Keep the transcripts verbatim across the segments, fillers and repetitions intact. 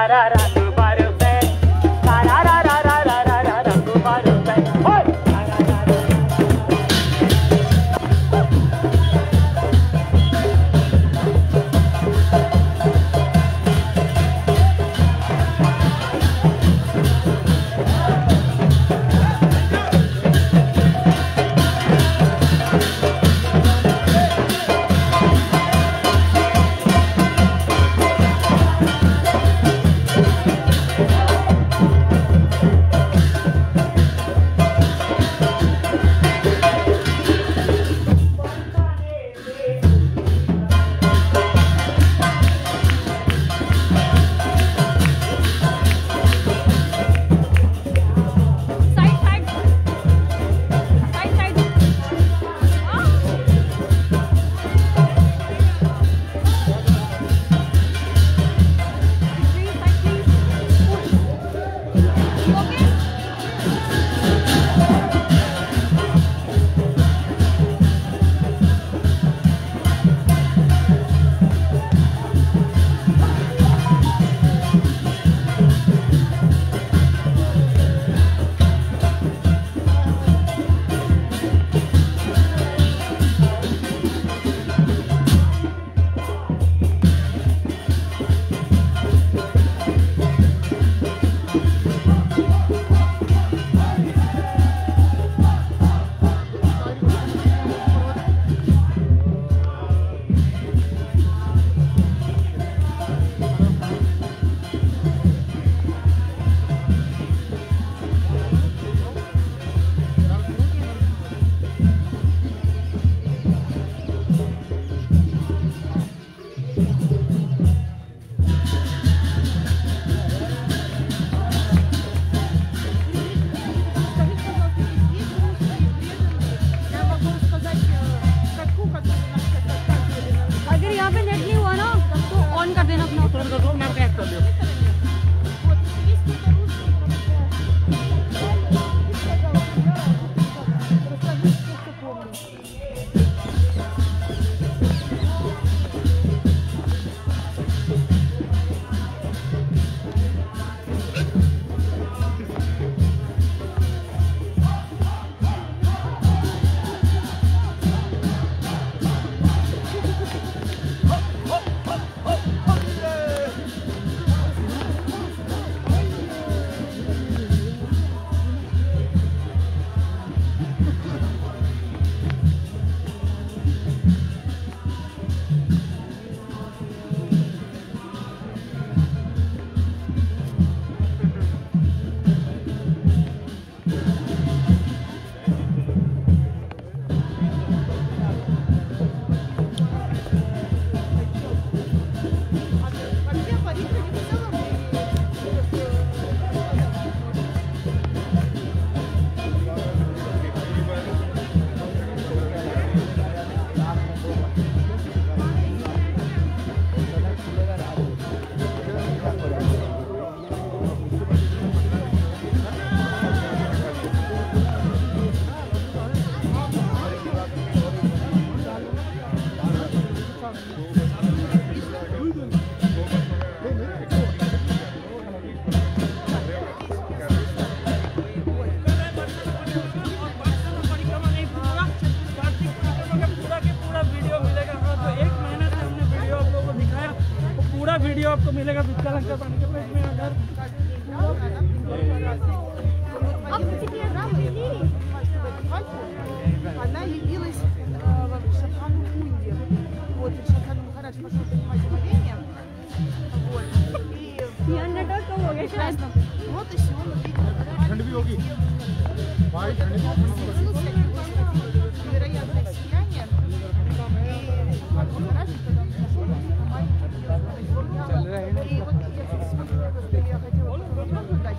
Video आपको मिलेगा बिस्का लगता पानी के पेट में अगर она явилась в Шахану Кунде. Вот, и Шахану Махарадж пошел принимать умоление. Вот. И вот и сегодня увидел невероятное сияние. И Махарадж, когда он пошел, и вот я хотела попробовать дать.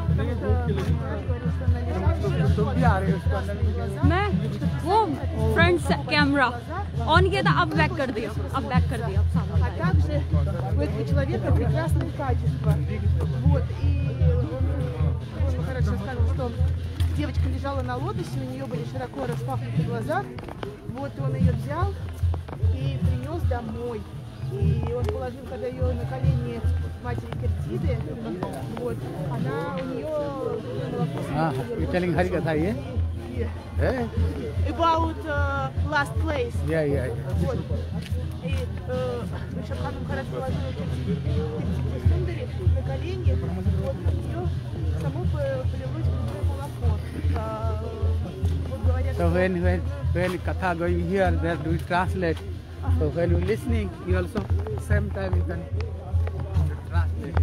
मैं वो फ्रंट कैमरा ऑन किया था, अब बैक कर दिया, अब बैक कर दिया, अब सामने। А также у этого человека прекрасные качества. Вот, и он Махарадж рассказывал, что девочка лежала на лотосе, у нее были широко распахнуты глаза. Вот он ее взял и принес домой. И он положил, когда ее на колени матери Кертиды, вот, она у нее молоко. हाँ ये telling हरी कथा ये है About uh, last place. या या Вот. И Шабхану Хараш положила Сундери на колени, вот, ее само полилось грудное молоко. А, вот говорят, so when when when katha going here there do it translate so when you listening you also same time you can translate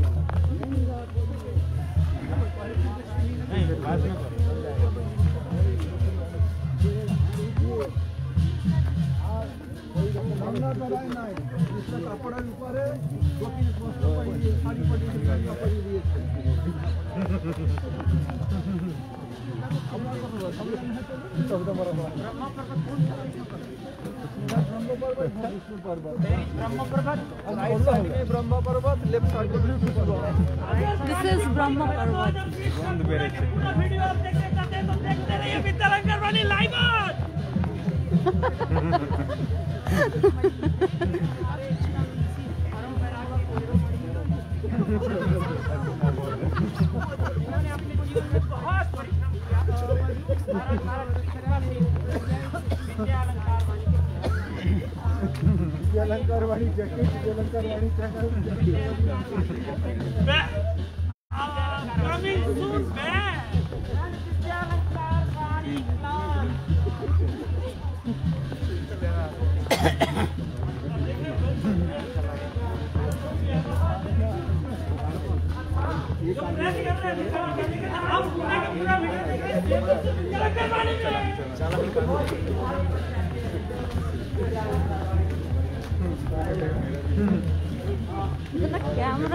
This is Brahma Parvat. पूरा video आप देखते करते हैं तो देखते रहिए विद्यालंकर वाली लाइव बहुत अलंकार वाली जैकेट अलंकार वाली coming soon back The camera.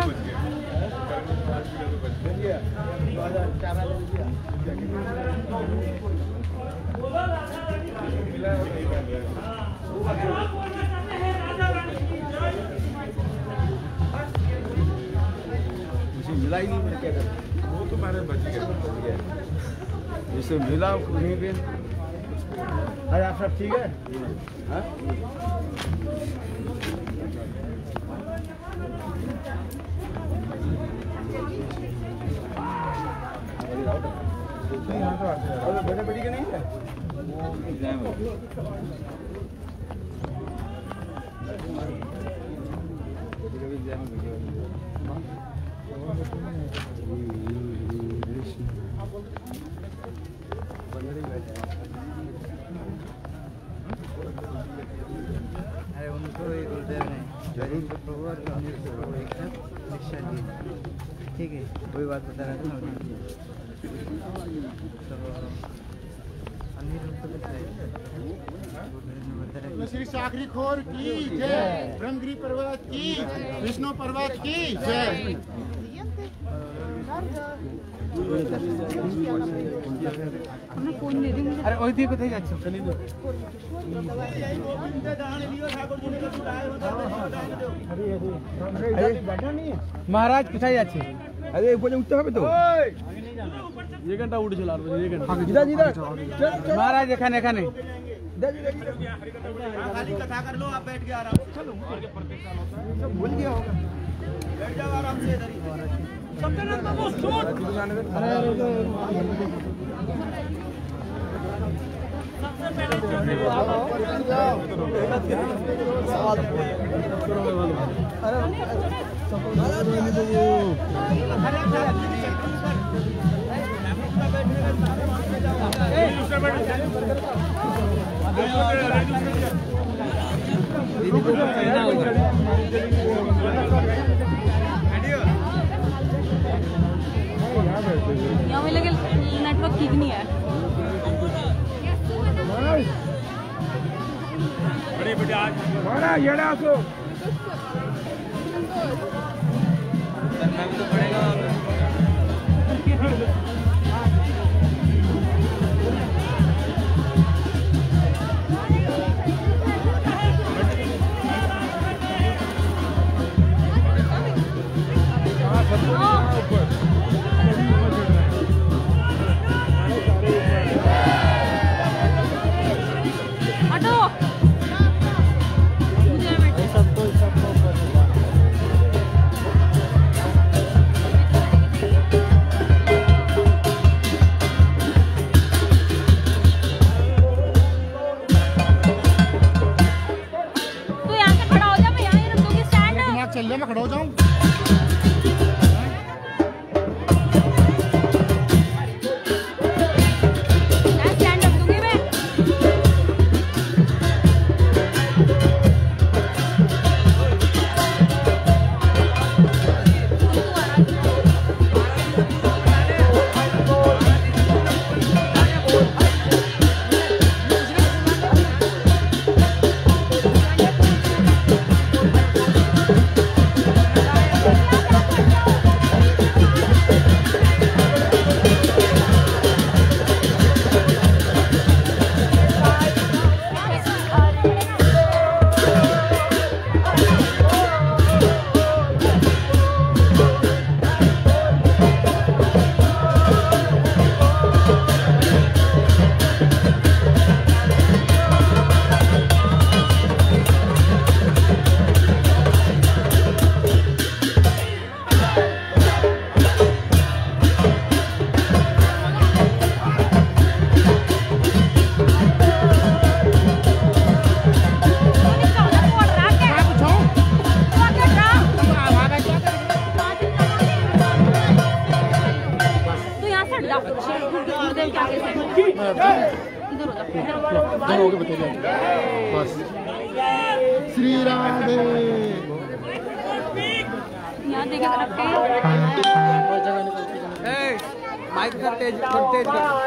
मिला ही नहीं मैंने क्या करा वो तो मैंने बची गया जिससे मिला कहीं भी अरे आप सब ठीक है हाँ बड़े बड़ी के नहीं है एग्जाम अरे उनको गुरुदेव ने जरूर शिक्षा दी ठीक है वही बात बता रहा था श्री साखरी खोर की जय, ब्रह्मगिरी पर्वत की, विष्णु पर्वत की जय। अरे वही थी कुछ अच्छा चलिए महाराज कुछ अच्छे अरे बोले उठते হবে তো ये घंटा उड़ चला रहा है ये घंटा जिदा जिदा महाराज এখানে এখানে खाली कथा कर लो आप बैठ के आराम से चलो सब भूल गया होगा बैठ जाओ आराम से इधर ही सत्यनारायण बाबू शूट अरे सबसे पहले चढ़ने यहाँ में लेकिन नेटवर्क ठीक नहीं है बड़ी बड़ी आज मारा येड़ा को हटो मुझे बैठो चलो मैं खड़ा हो जाऊं। बस श्री राधे यहाँ देखे रखे माइक का तेज तेज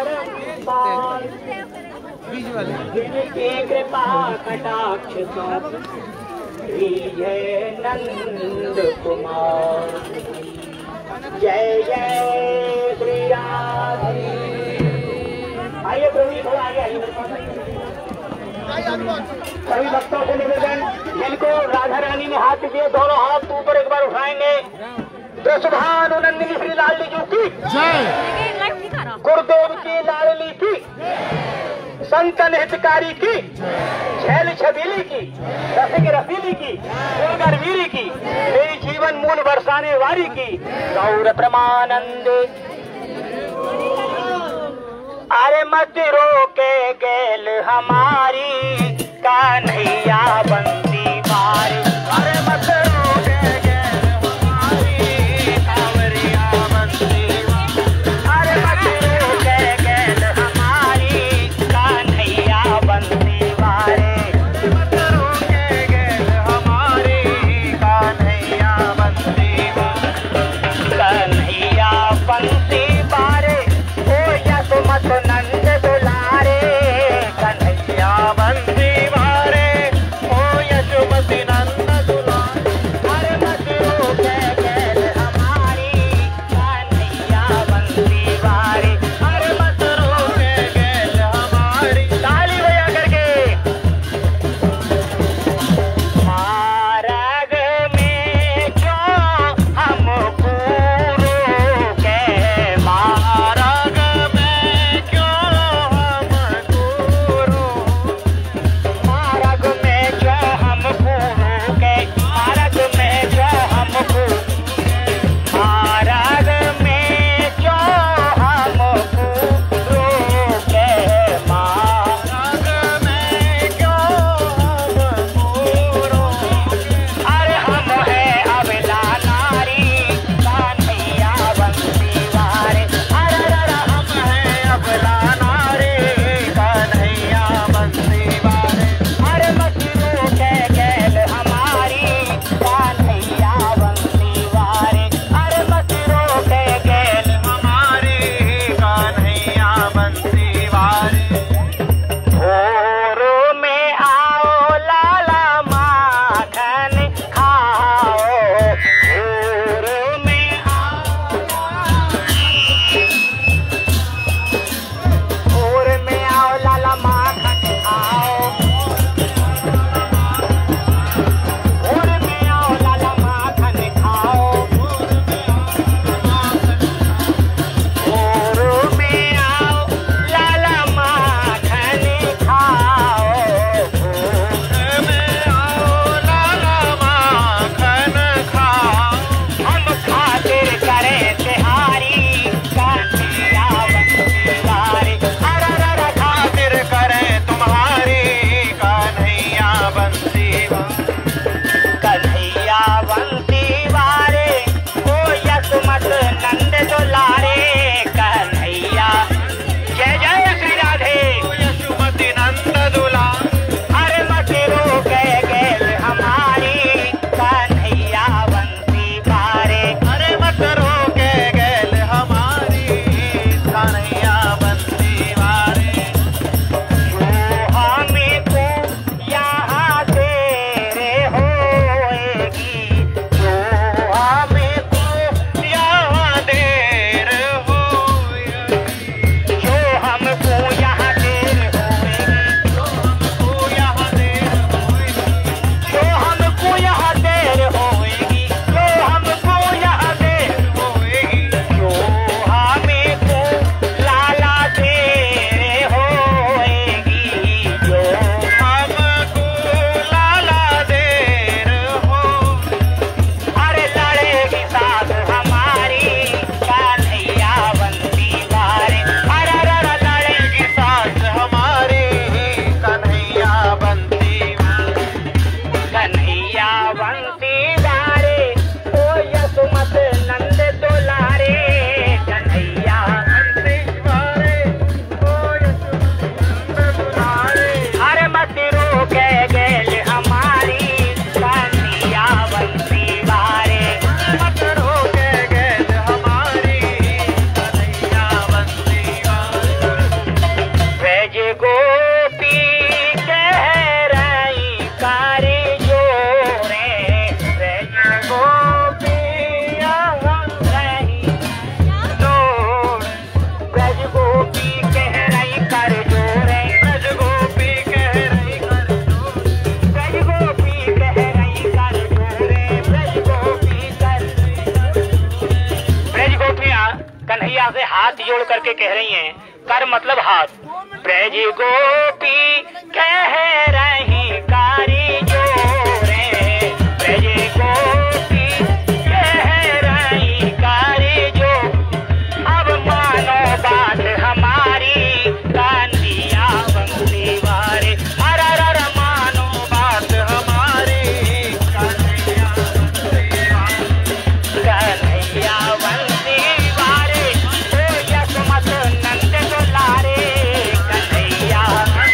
बीच वाले कृपा कटाक्ष नंद कुमार जय जय श्री राधे। आइए प्रभु थोड़ा आगे आइए। सभी भक्तों से निवेदन, जिनको राधा रानी ने हाथ दिए दोनों हाथ ऊपर एक बार उठाएंगे। सुभानुनंदिनी श्री लाडली जी की जय, गुरुदेव की लाडली की, संतन हितकारी की, छैल छबीली की, रसिक रसीली की, दुर्गर वीरी की, मेरी जीवन मूल बरसाने वारी की, गौर प्रमानंद। अरे मत रोके गेल हमारी कान्हैया बंसी मारी। अरे मत रोके गेल हमारी कांवरिया बंसी मारी। अरे मत रोके गेल हमारी कान्हैया बंसी मारे। मत रोके गेल हमारी कान्हैया बंसी मारे। कान्हैया बंसी मारे ओ यशोमत नंद दुलारे। कन्हैया बंसी मारे ओ करके कह रही हैं, कर मतलब हाथ। ब्रज गोपी कह रही कारी जो रे, ब्रज गोपी कह रही कारी जो, अब मानो बात हमारी कान्हिया बंसी वारे, हर हर मानो बात हमारी कान्हिया बंसी वारे, कान्हिया बंसी वारे, ओ यशमत नंद दुलारे, कन्हैया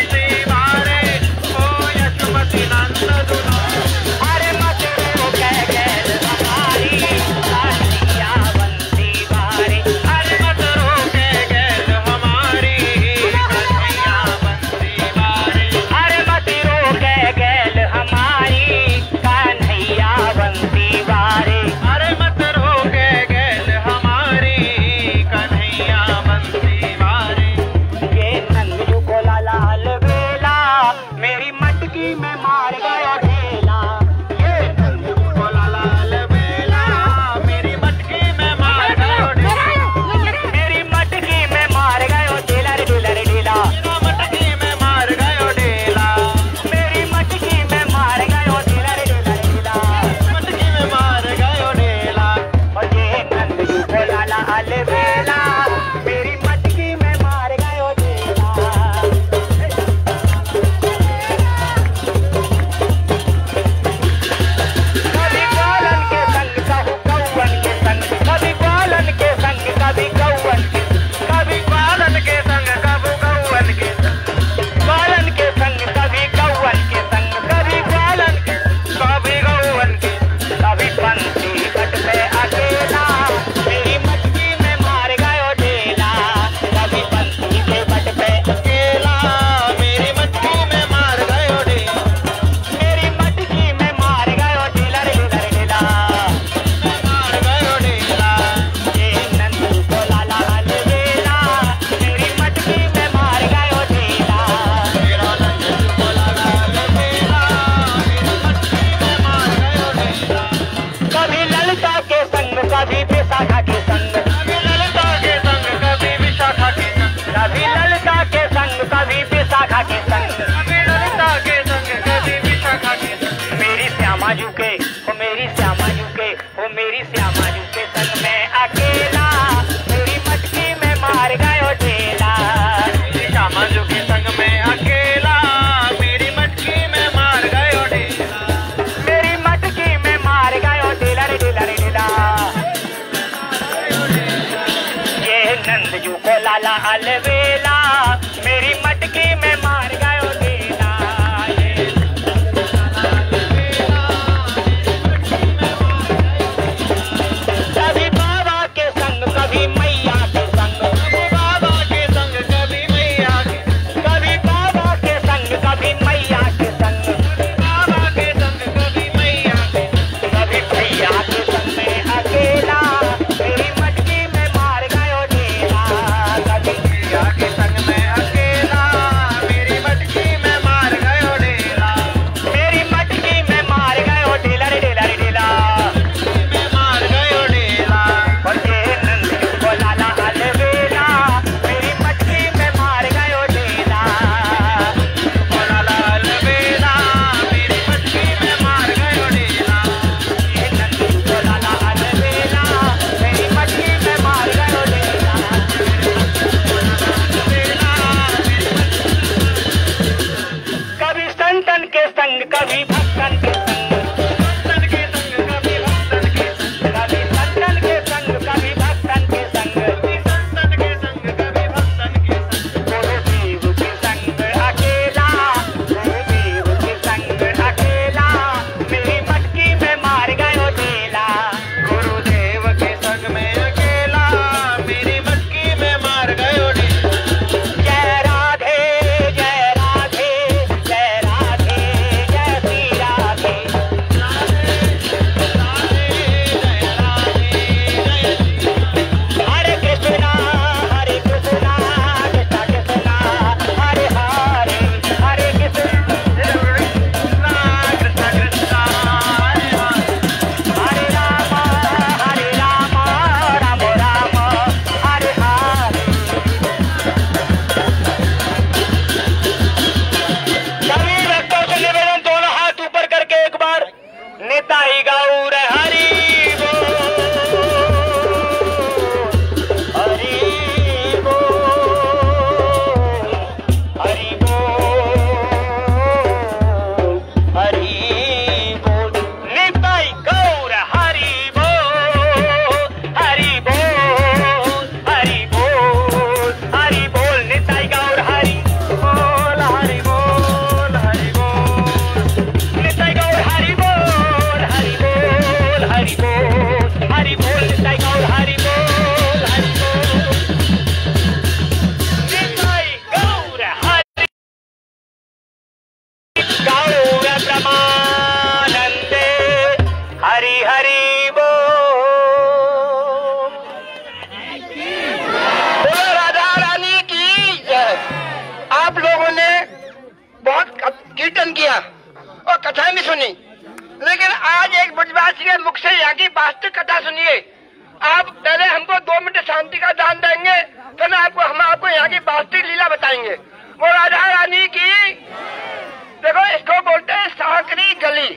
वर्णन किया और कथा भी सुनी, लेकिन आज एक ब्रजवासी के मुख से यहाँ की वास्तविक कथा सुनिए। आप पहले हमको दो मिनट शांति का दान देंगे, फिर आपको हम आपको यहाँ की वास्तविक लीला बताएंगे। वो राधा रानी की, देखो इसको बोलते हैं सांकरी गली।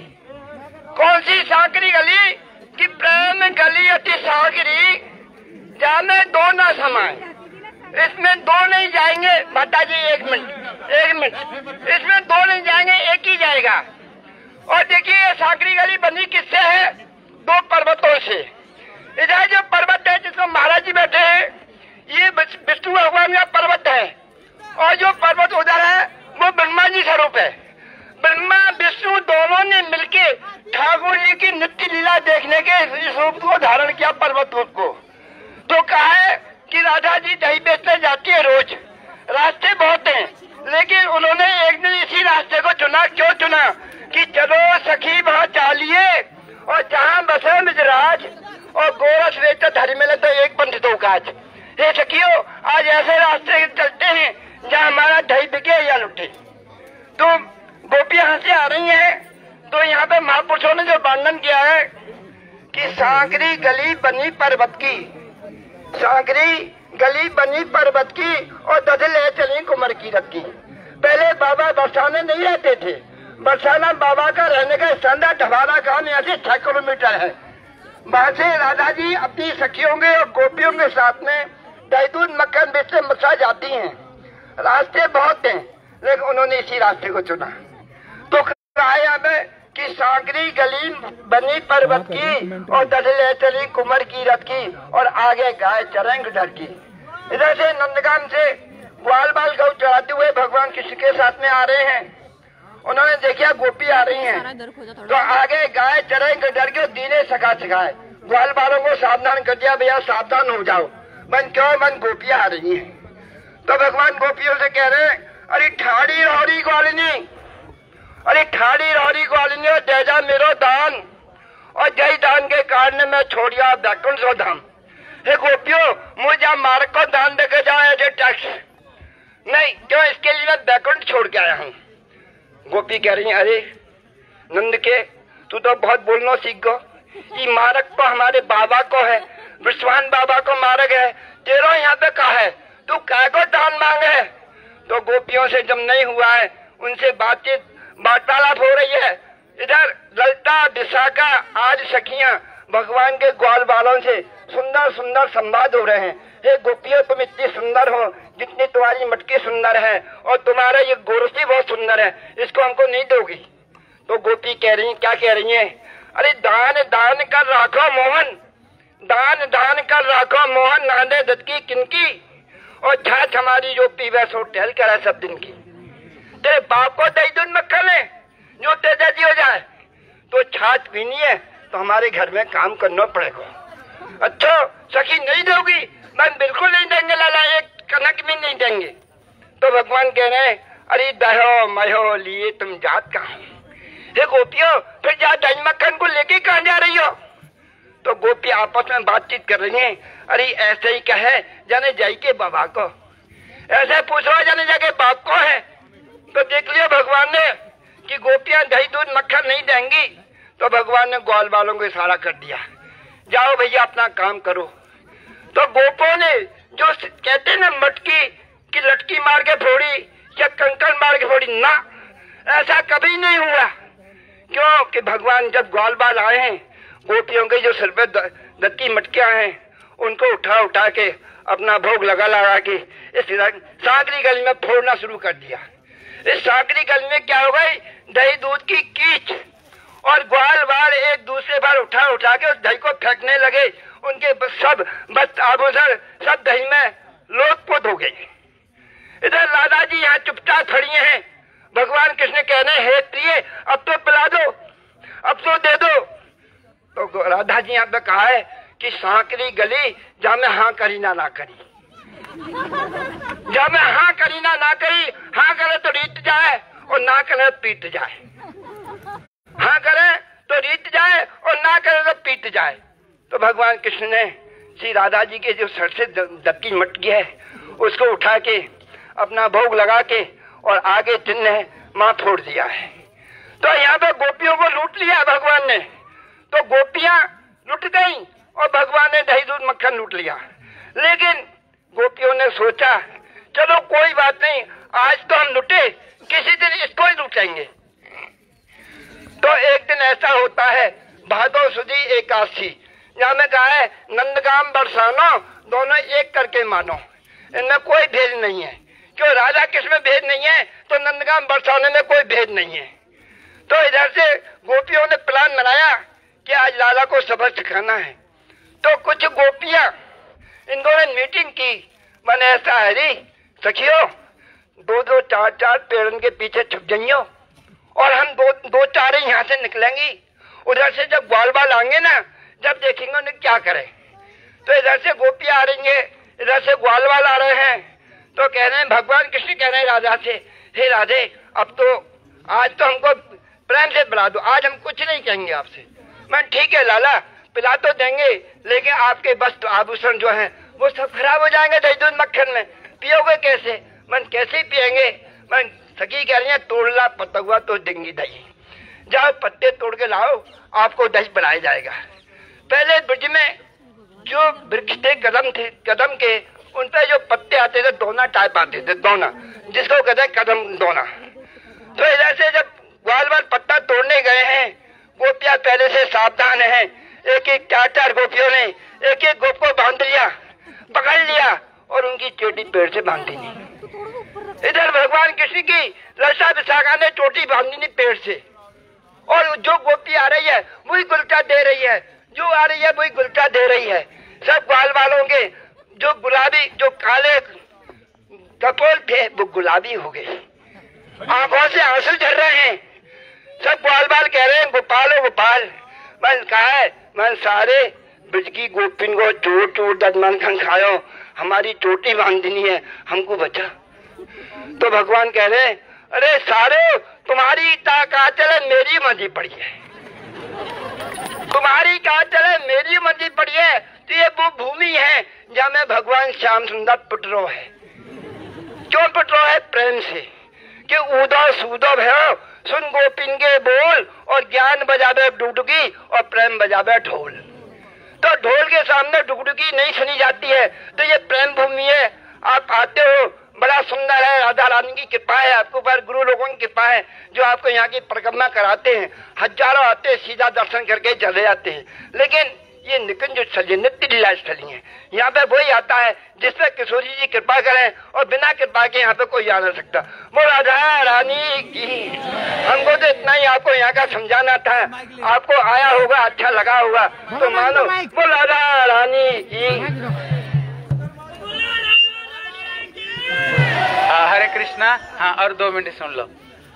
कौन सी सांकरी गली? कि प्रेम गली अति सांकरी, जामे दो ना समाए। इसमें दो नहीं जाएंगे माता जी, एक मिनट एक मिनट इसमें दो नहीं जाएंगे, एक ही जाएगा। और देखिए ये सांकरी गली बनी किससे है? दो पर्वतों से। इधर जो पर्वत है जिसको महाराज जी बैठे हैं, ये विष्णु भगवान का पर्वत है, और जो पर्वत उधर है वो ब्रह्मा जी स्वरूप है। ब्रह्मा विष्णु दोनों ने मिलके ठाकुर जी की नित्य लीला देखने के इस रूप को धारण किया, पर्वत रूप को। तो कहा है कि राधा जी दही बेचने जाती है रोज, रास्ते बहुत हैं, लेकिन उन्होंने एक दिन इसी रास्ते को चुना। क्यों चुना? कि चलो सखी वहाँ चालिए, और जहाँ बसे मिजराज और गोरस वेचत हरि मिले तो एक पंथ दो काज। ये सखियो, आज ऐसे रास्ते चलते हैं जहाँ हमारा दही बिके या लुटे। तो गोपी यहाँ से आ रही हैं, तो यहाँ पे महापुरुषों ने जो वर्णन किया है कि सांकरी गली बनी पर्वत की, सांकरी गली बनी पर्वत की, और दधले चली कुमर की रथ की। पहले बाबा बरसाने नहीं रहते थे। बरसाना बाबा का रहने का स्थान था। ढवारा गांव यहाँ से छह किलोमीटर है। वहाँ से राधा जी अपनी सखियों के और गोपियों के साथ में दही दूध मक्खन बेच से मसा जाती हैं। रास्ते बहुत हैं, लेकिन उन्होंने इसी रास्ते को चुना। तो कहा हमें कि सांकरी गली बनी पर्वत की, और दधले चली कुमर की रथ की, और आगे गाय चरेंग डर की। इधर से नंदगाम से ग्वाल बाल गौ चढ़ाते हुए भगवान कृष्ण के साथ में आ रहे हैं। उन्होंने देखा गोपी आ रही हैं, तो आगे गाय चरेंग डर के दीने सका सिखाए, ग्वाल बालों को सावधान कर दिया, भैया सावधान हो जाओ, मन क्यों मन गोपियां आ रही हैं। तो भगवान गोपियों से कह रहे हैं, अरे ठाड़ी रौड़ी ग्वालिनी, अरे ठाड़ी रौड़ी ग्वालिनी दे जा मेरो दान, और जय दान के कारण मैं छोड़िया बैकुंठ सो धाम। हे गोपियों, मुझे मार्ग को दान देकर जाओ, ऐसे टैक्स नहीं, क्यों? इसके लिए मैं बैकुंठ छोड़ के आया हूँ। गोपी कह रही है, अरे नंद के तू तो बहुत बोलना सीख गो, ये मार्ग तो हमारे बाबा को है, विश्वान बाबा को मार्ग है, तेरा यहाँ पे कहा है, तू क्या को दान मांगे? तो गोपियों से जब नहीं हुआ है, उनसे बातचीत वार्तालाप हो रही है। इधर ललता विशाखा आज सखियां भगवान के ग्वाल वालों से सुंदर सुंदर संवाद हो रहे हैं। हे गोपियों, तुम इतनी सुंदर हो जितनी तुम्हारी मटकी सुंदर है, और तुम्हारा ये गोरसी बहुत सुंदर है, इसको हमको नहीं दोगी? तो गोपी कह रही, क्या कह रही है? अरे दान दान कर राखो मोहन, दान दान कर राखो मोहन, नांदे दत्त की किनकी, और छाछ हमारी जो पीवे सो टहल कर है सब दिन की। तेरे बाप को दही दूध मक्खन है जो तेजाजी हो जाए, तो छाछ पीनी है तो हमारे घर में काम करना पड़ेगा। अच्छा सखी नहीं दोगी? मैं बिल्कुल नहीं देंगे लाला, एक कनक भी नहीं देंगे। तो भगवान कह रहे हैं, अरे दहो महो लिए तुम जात कहाँ? हे गोपियों, फिर जा दही मक्खन को लेके कहाँ जा रही हो? तो गोपी आपस में बातचीत कर रही हैं। अरे ऐसे ही कहे जाने जाई के बाबा को, ऐसे पूछो जाने जाके बाप को है। तो देख लिया भगवान ने कि गोपियां दही दूध मक्खन नहीं देंगी, तो भगवान ने ग्वाल वालों को इशारा कर दिया, जाओ भैया अपना काम करो। तो गोपों ने जो कहते ना मटकी की लटकी मार के फोड़ी या कंकड़ मार के फोड़ी, ना ऐसा कभी नहीं हुआ। क्यों? कि भगवान जब ग्वाल बाल आए हैं, गोपियों के जो सिर पे दत्ती मटकियां हैं उनको उठा उठा के अपना भोग लगा लगा के इस सांकरी गली में फोड़ना शुरू कर दिया। इस सांकरी गली में क्या हो गई? दही दूध की कीच, और ग्वाल बाल एक दूसरे बार उठा उठा के उस दही को फेंकने लगे। उनके सब बस आभूषण सब दही में लोटपोट हो गए। इधर राधा जी यहाँ चुपचाप खड़ी हैं। भगवान कृष्ण कह रहे हैं, हे प्रिय अब तो पिला दो, अब तो दे दो। तो राधा जी यहाँ पे कहा है कि सांकरी गली जहाँ में हाँ करी ना ना करी, जब मैं हाँ करी ना ना करी, हाँ करे तो रीत जाए और ना करे तो पीट जाए, हाँ करे तो रीत जाए और ना करे तो पीट जाए। तो भगवान कृष्ण ने श्री राधा जी के जो सर से दत्ती मटकी है उसको उठा के अपना भोग लगा के और आगे चिन्ह माँ फोड़ दिया है। तो यहाँ पे गोपियों को लूट लिया भगवान ने, तो गोपियां लुट गई और भगवान ने दही दूध मक्खन लूट लिया। लेकिन गोपियों ने सोचा चलो कोई बात नहीं, आज तो हम लुटे, किसी दिन इसको ही लुटेंगे। तो एक दिन ऐसा होता है भादो सुदी एकादशी, जहाँ में कहा है नंदगाम बरसानो दोनों एक करके मानो, इनमें कोई भेद नहीं है। क्यों राधा कृष्ण में भेद नहीं है तो नंदगाम बरसाने में कोई भेद नहीं है। तो इधर से गोपियों ने प्लान बनाया कि आज लाला को सबक सिखाना है। तो कुछ गोपियां इन्होंने मीटिंग की, मैंने ऐसा हरी सखियो दो दो चार चार पेड़न के पीछे छुप जाइयो और हम दो दो चार यहाँ से निकलेंगी, उधर से जब ग्वाल बाल आएंगे ना, जब देखेंगे उन्हें क्या करें। तो इधर से गोपियां आ रही है, इधर से ग्वाल बाल आ रहे हैं। तो कह रहे हैं भगवान कृष्ण कह रहे हैं राधा से, हे राधे अब तो आज तो हमको प्रेम से पिला दो, आज हम कुछ नहीं कहेंगे आपसे। मैं ठीक है लाला पिला तो देंगे, लेकिन आपके वस्त्र आभूषण जो हैं वो सब खराब हो जाएंगे दही दूध मक्खन में, पियोगे कैसे? मन कैसे पियेंगे? मन सखी कह रही है तोड़ ला पत्ता हुआ तो देंगी दही, जाओ पत्ते तोड़ के लाओ, आपको दही बनाया जाएगा। पहले ब्रिज में जो वृक्ष थे कदम थे, कदम के उन पे जो पत्ते आते थे दोना टाइप आते थे, दोना जिसको कहते हैं कदम दोना। तो इधर से जब ग्वाल बाल पत्ता तोड़ने गए हैं, गोपियां पहले से सावधान हैं, एक एक चार चार गोपियों ने एक एक गोप को बांध लिया, पकड़ लिया और उनकी चोटी पेड़ से बांधी नहीं। इधर भगवान कृष्ण की रसा विशाखा ने चोटी बांधी नहीं पेड़ से, और जो गोपी आ रही है वही गुलचा दे रही है, जो आ रही है वही गुलचा दे रही है। सब ग्वाल बालों के जो गुलाबी जो काले कपोल थे वो गुलाबी हो गए, आंखों से आंसू झर रहे हैं। सब ग्वाल बाल कह रहे हैं गोपाल हो गोपाल। मैं कहा है मैं सारे ब्रज की गोपिन को चोट चोट ददमन खन खायो, हमारी चोटी बांधनी है, हमको बचा। तो भगवान कह रहे अरे सारे तुम्हारी का चले मेरी मंदी पड़ी है, तुम्हारी का चले मेरी मंदी पड़ी है। तो ये वो भूमि है जहाँ में भगवान श्याम सुंदर पुटरो है। क्यों पुटरो है? प्रेम से कि उदो सूदो भयो सुन गोपिन के बोल, और ज्ञान बजावे डुगडुगी और प्रेम बजावे ढोल। तो ढोल के सामने डुगडुगी नहीं सुनी जाती है। तो ये प्रेम भूमि है, आप आते हो, बड़ा सुंदर है, राधा रानी की कृपा है आपके ऊपर, गुरु लोगों की कृपा है जो आपको यहाँ की परिक्रमा कराते हैं। हजारों आते हैं, सीधा दर्शन करके चले जाते हैं। लेकिन ये निकुंज स्थली नित्य लीला स्थली है, यहाँ पे वही आता है जिसपे किशोरी जी कृपा करें, और बिना कृपा के यहाँ पे कोई आ नहीं सकता। वो राधा रानी की, हमको तो इतना ही आपको यहाँ का समझाना था, आपको आया होगा, अच्छा लगा होगा तो मानो। वो राधा रानी की। हरे कृष्णा। हाँ और दो मिनट सुन लो।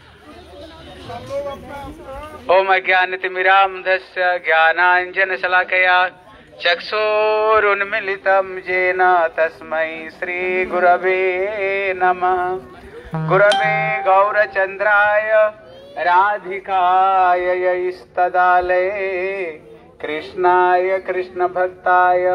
ओम अज्ञानतिमिरान्धस्य ज्ञानाञ्जनशलाकया चक्षुरुन्मीलितं येन तस्मै श्रीगुरवे नमः। गुरवे गौरचन्द्राय राधिकाय यैस्तदालये कृष्णाय कृष्णभक्ताय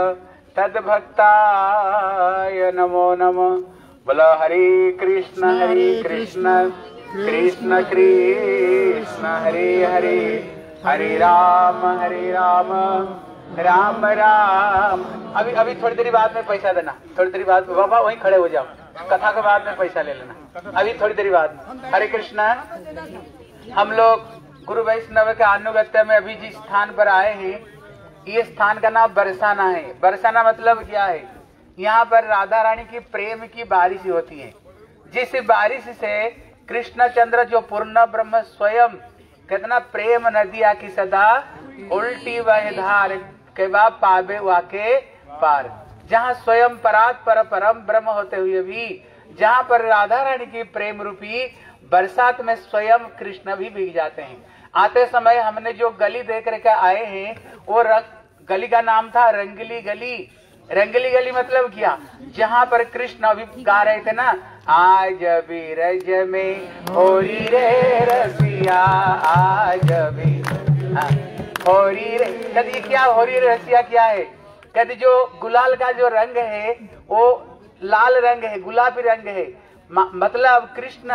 तद्भक्ताय नमो नमः। बोलो हरे कृष्ण हरे कृष्ण कृष्ण कृष्ण हरे हरे, हरे राम हरे राम राम राम। अभी अभी थोड़ी देरी बाद में पैसा देना, थोड़ी देरी बाद बाबा वहीं खड़े हो जाओ, कथा के बाद में पैसा ले लेना, अभी थोड़ी देरी बाद। हरे कृष्णा। हम लोग गुरु वैष्णव के अनुगत्य में अभी जिस स्थान पर आए हैं, ये स्थान का नाम बरसाना है। बरसाना मतलब क्या है? यहाँ पर राधा रानी की प्रेम की बारिश होती है, जिस बारिश से कृष्णचंद्र जो पूर्ण ब्रह्म स्वयं कितना प्रेम नदिया की सदा उल्टी वह धार के बाद पावे वाके पार, जहाँ स्वयं परात पर परम ब्रह्म होते हुए भी, जहाँ पर राधा रानी की प्रेम रूपी बरसात में स्वयं कृष्ण भी भीग जाते हैं। आते समय हमने जो गली देख रखे आए हैं, वो गली का नाम था रंगली गली। रंगली गली मतलब क्या? जहाँ पर कृष्ण अभी गा रहे थे ना, आज भी रज में होरी रे रसिया, आज भी होरी रे। कहते ये क्या होरी रे रसिया क्या है? कहते जो गुलाल का जो रंग है वो लाल रंग है, गुलाबी रंग है। मतलब कृष्ण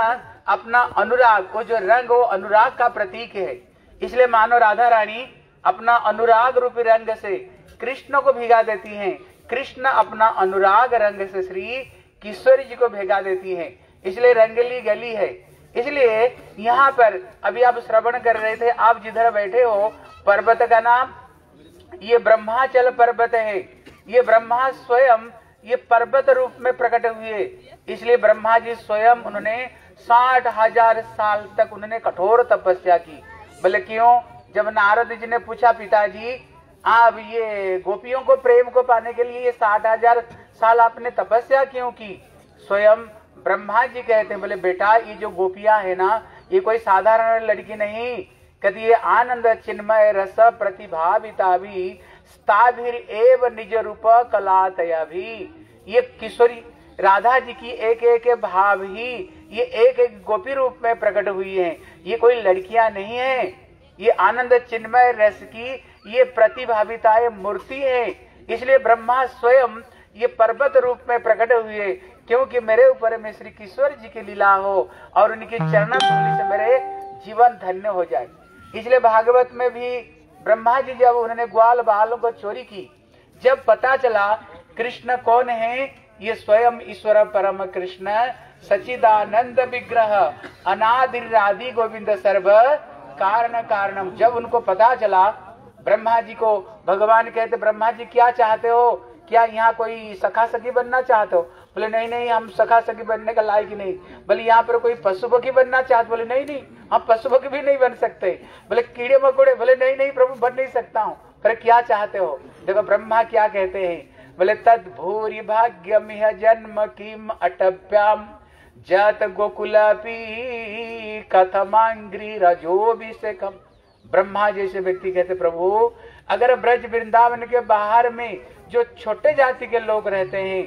अपना अनुराग, वो जो रंग वो अनुराग का प्रतीक है, इसलिए मानो राधा रानी अपना अनुराग रूपी रंग से कृष्ण को भिगा देती हैं, कृष्ण अपना अनुराग रंग से श्री किशोरी जी को भिगा देती हैं, इसलिए रंगली गली है। इसलिए यहाँ पर अभी आप श्रवण कर रहे थे, आप जिधर बैठे हो, पर्वत का नाम ये ब्रह्माचल पर्वत है। ये ब्रह्मा स्वयं ये पर्वत रूप में प्रकट हुए, इसलिए ब्रह्मा जी स्वयं उन्होंने साठ हजार साल तक उन्होंने कठोर तपस्या की। बोले क्यों? जब नारद जी ने पूछा, पिताजी आप ये गोपियों को प्रेम को पाने के लिए ये साठ हजार साल आपने तपस्या क्यों की? स्वयं ब्रह्मा जी कहते हैं, बोले बेटा ये जो गोपियां है ना, ये कोई साधारण लड़की नहीं, कहती ये आनंद चिन्मय रस प्रतिभाविता भी स्ताभिर एव निज रूप कलातया भी। ये किशोरी राधा जी की एक एक भाव ही ये एक एक गोपी रूप में प्रकट हुई है, ये कोई लड़कियां नहीं है, ये आनंद चिन्मय रस की ये प्रतिभाविताएं मूर्ति है। इसलिए ब्रह्मा स्वयं ये पर्वत रूप में प्रकट हुए, क्योंकि मेरे ऊपर में श्री किशोर जी की लीला हो और उनकी चरण धूलि से मेरे जीवन धन्य हो जाए। इसलिए भागवत में भी ब्रह्मा जी जब उन्होंने ग्वाल बालों को चोरी की, जब पता चला कृष्ण कौन है, ये स्वयं ईश्वर परम कृष्ण सचिदानंद विग्रह अनादिरादि गोविंद सर्व कारण कारणम, जब उनको पता चला, ब्रह्मा जी को भगवान कहते, ब्रह्मा जी क्या चाहते हो, क्या यहाँ कोई सखा सखी बनना चाहते हो? बोले नहीं नहीं हम सखा सखी बनने का लायक नहीं। बोले यहाँ पर कोई पशु पक्षी बनना चाहते? बोले नहीं नहीं हम पशु पक्षी भी नहीं बन सकते। बोले कीड़े मकोड़े? बोले नहीं नहीं प्रभु बन नहीं सकता हूँ। फिर क्या चाहते हो? देखो ब्रह्मा क्या कहते हैं, बोले तद भूरि भाग्यमिह जन्म किम अटभ्याम जत गोकुलापी कथमांग्री रजोभिषेकम। ब्रह्मा जैसे व्यक्ति कहते, प्रभु अगर ब्रज वृंदावन के बाहर में जो छोटे जाति के लोग रहते हैं,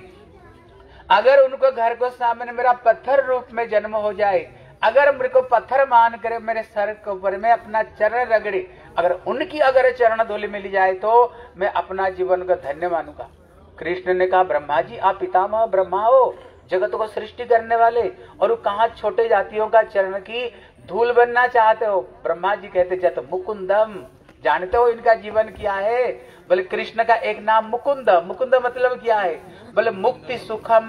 अगर उनको घर को सामने मेरा पत्थर रूप में जन्म हो जाए, अगर मेरे को पत्थर मान कर मेरे सर के ऊपर में अपना चरण रगड़े, अगर उनकी अगर चरण धूलि मिल जाए तो मैं अपना जीवन को धन्य मानूंगा। कृष्ण ने कहा, ब्रह्मा जी आप पितामह ब्रह्मा हो, जगत को सृष्टि करने वाले, और कहाँ छोटे जातियों का चरण की धूल बनना चाहते हो? ब्रह्मा जी कहते, जत मुकुंदम, जानते हो इनका जीवन क्या है? बोले कृष्ण का एक नाम मुकुंद। मुकुंद मतलब क्या है? बोले मुक्ति सुखम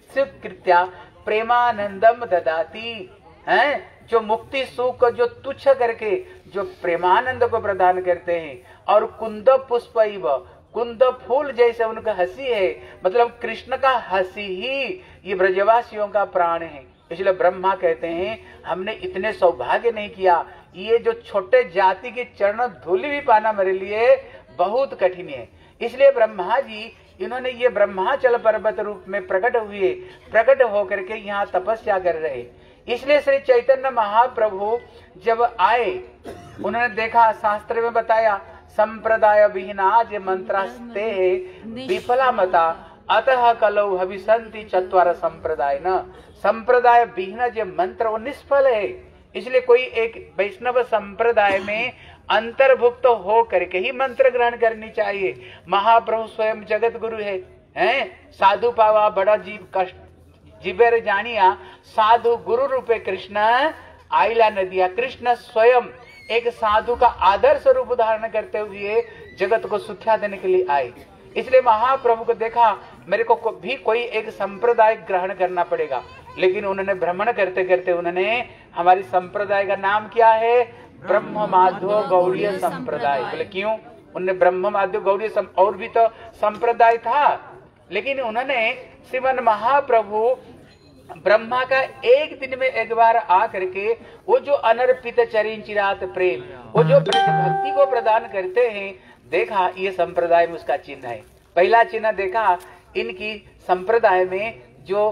कृत्या प्रेमानंदम ददाती, हैं जो मुक्ति सुख को जो तुच्छ करके जो प्रेमानंद को प्रदान करते हैं। और कुंद पुष्प इव, कुंद फूल जैसे उनका हंसी है, मतलब कृष्ण का हंसी ही ये ब्रजवासियों का प्राण है। इसलिए ब्रह्मा कहते हैं हमने इतने सौभाग्य नहीं किया, ये जो छोटे जाति के चरण धूलि भी पाना मेरे लिए बहुत कठिन है। इसलिए ब्रह्मा जी इन्होंने ये ब्रह्माचल पर्वत रूप में प्रकट हुए, प्रकट होकर के यहाँ तपस्या कर रहे। इसलिए श्री चैतन्य महाप्रभु जब आए, उन्होंने देखा, शास्त्र में बताया संप्रदाय विहीना जे मंत्रास्ते विफला मता अतः कलौ भविसंति चत्वार संप्रदाय न। संप्रदाय विहीन जो मंत्र वो निष्फल है। इसलिए कोई एक वैष्णव संप्रदाय में अंतर्भुक्त तो हो करके ही मंत्र ग्रहण करनी चाहिए। महाप्रभु स्वयं जगत गुरु है, हैं? साधु पावा बड़ा जीव कष्ट जीवेर जानिया, साधु गुरु रूपे कृष्ण आइला नदिया। कृष्ण स्वयं एक साधु का आदर्श रूप धारण करते हुए जगत को सुख्या देने के लिए आए। इसलिए महाप्रभु को देखा मेरे को भी कोई एक संप्रदाय ग्रहण करना पड़ेगा, लेकिन उन्होंने भ्रमण करते करते उन्होंने हमारी संप्रदाय का नाम क्या है? ब्रह्म माधव गौड़ीय संप्रदाय। बोले क्यों? उन्होंने ब्रह्म माधव गौड़ीय सम... और भी तो संप्रदाय था, लेकिन उन्होंने श्रीमन महाप्रभु ब्रह्मा का एक दिन में एक बार आ करके वो जो अनर्पित चरिन चिरात प्रेम, वो जो भक्ति को प्रदान करते हैं, देखा ये संप्रदाय में उसका चिन्ह है। पहला चिन्ह देखा इनकी संप्रदाय में जो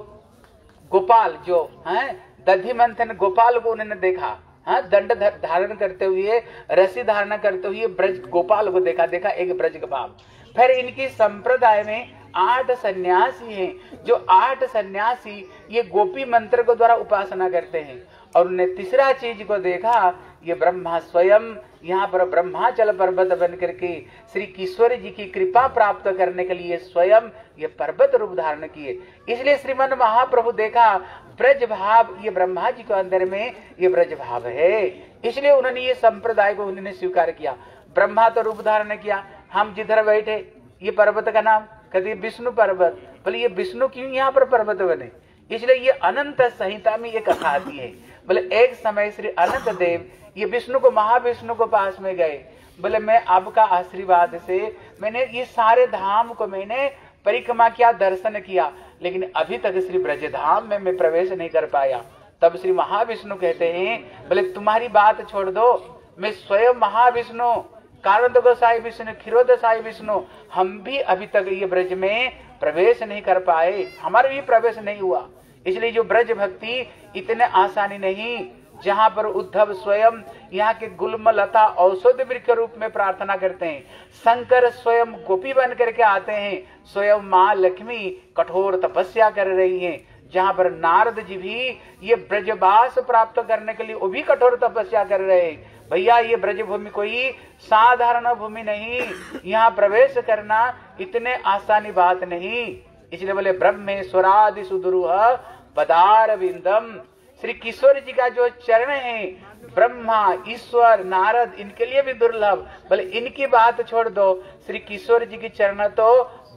गोपाल जो है दधि मंथन गोपाल को उन्होंने देखा, हाँ दंड धारण करते हुए, रस्सी धारण करते हुए ब्रज गोपाल को देखा, देखा एक ब्रज गोपाल। फिर इनकी संप्रदाय में आठ सन्यासी हैं, जो आठ सन्यासी ये गोपी मंत्र को द्वारा उपासना करते हैं। और उन्हें तीसरा चीज को देखा, ये ब्रह्मा स्वयं यहाँ पर ब्रह्माचल पर्वत बन करके श्री किशोर जी की कृपा प्राप्त करने के लिए स्वयं ये पर्वत रूप धारण किए। इसलिए श्रीमन महाप्रभु देखा ब्रज भाव ये ब्रह्मा जी के अंदर में ये ब्रज भाव है, इसलिए उन्होंने ये संप्रदाय को उन्होंने स्वीकार किया। ब्रह्मा तो रूप धारण किया, हम जिधर बैठे ये पर्वत का नाम कहते विष्णु पर्वत, बोले ये विष्णु क्यों यहाँ पर पर्वत बने, इसलिए ये अनंत संहिता में ये कथा आती है। बोले एक समय श्री अनंत देव ये विष्णु को महाविष्णु को पास में गए, बोले मैं आपका आशीर्वाद से मैंने ये सारे धाम को मैंने परिक्रमा किया, दर्शन किया, लेकिन अभी तक श्री ब्रजधाम में मैं प्रवेश नहीं कर पाया। तब श्री महाविष्णु कहते हैं, बोले तुम्हारी बात छोड़ दो, मैं स्वयं महाविष्णु कारण गोसाई विष्णु क्षीरोदसाई विष्णु हम भी अभी तक ये ब्रज में प्रवेश नहीं कर पाए, हमारा भी प्रवेश नहीं हुआ। इसलिए जो ब्रज भक्ति इतने आसानी नहीं, जहाँ पर उद्धव स्वयं यहाँ के गुल्म लता औषध वृक्ष रूप में प्रार्थना करते हैं, शंकर स्वयं गोपी बन करके आते हैं, स्वयं माँ लक्ष्मी कठोर तपस्या कर रही हैं, जहाँ पर नारद जी भी ये ब्रजवास प्राप्त करने के लिए वो भी कठोर तपस्या कर रहे हैं। भैया ये ब्रज भूमि कोई साधारण भूमि नहीं, यहाँ प्रवेश करना इतने आसानी बात नहीं। इसलिए बोले ब्रह्मेश्वरादि सुदुरूह पदार विंदम, श्री किशोर जी का जो चरण है ब्रह्मा ईश्वर नारद इनके लिए भी दुर्लभ, बोले इनकी बात छोड़ दो, श्री किशोर जी की चरण तो